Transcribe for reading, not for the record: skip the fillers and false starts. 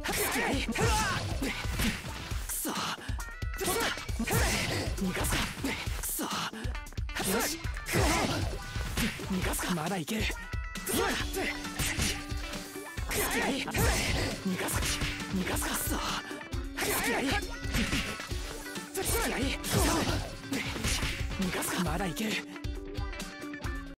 き合い。くそ。逃がすか。くそ。よし。逃がすか。まだいける。今だ。き合い。逃がすか。逃がすか。くそ。き合い。き合い。逃がすか。まだいける。